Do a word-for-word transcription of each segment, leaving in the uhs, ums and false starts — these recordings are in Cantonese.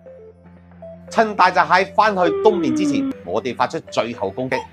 趁大閘蟹翻去冬眠之前，我哋發出最後攻擊。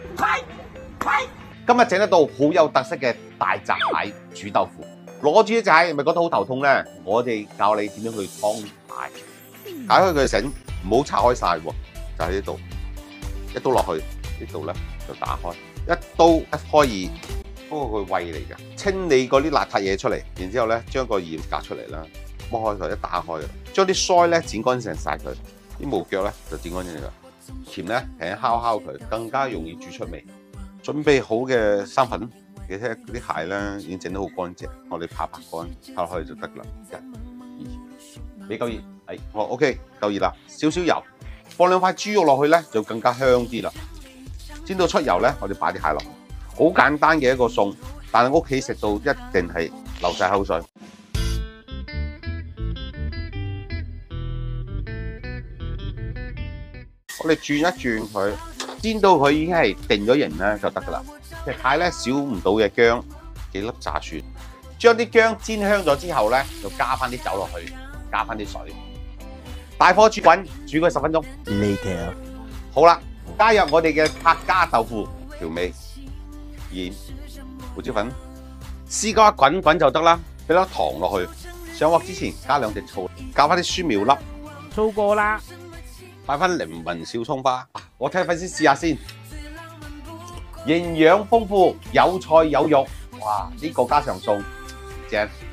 今日整得到好有特色嘅大閘蟹煮豆腐。攞住一隻蟹，係咪覺得好頭痛咧？我哋教你點樣去劏蟹，解開佢嘅繩，唔好拆開晒喎，就喺呢度，一刀落去，呢度咧就打開，一刀一開二，嗰個佢胃嚟嘅，清理嗰啲邋遢嘢出嚟，然之後咧將個鹽夾出嚟啦，剝開佢，一打開，將啲腮咧剪乾淨晒佢，啲毛腳咧就剪乾淨佢，鉗咧輕輕敲敲佢，更加容易煮出味。準備好嘅生粉。你睇嗰啲蟹咧已經整得好乾淨，我哋拍拍乾，拍落去就得啦。一、二，你夠熱？係，我 OK， 夠熱啦。少少油，放兩塊豬肉落去咧，就更加香啲啦。煎到出油咧，我哋擺啲蟹落去，好簡單嘅一個餸，但係屋企食到一定係流晒口水。我哋轉一轉佢，煎到佢已經係定咗型咧就得噶啦。隻蟹咧少唔到嘅薑，幾粒炸蒜，將啲薑煎香咗之後咧，就加翻啲酒落去，加翻啲水，大火煮滾，煮佢十分鐘。Later， 好啦，加入我哋嘅客家豆腐調味，鹽、胡椒粉，絲瓜滾滾就得啦。俾粒糖落去，上鑊之前加兩隻醋，加翻啲酸苗粒， 醋過啦， 擺翻檸檬小葱花，我睇粉絲試下先。營養豐富，有菜有肉，哇！呢、這個家常餸正。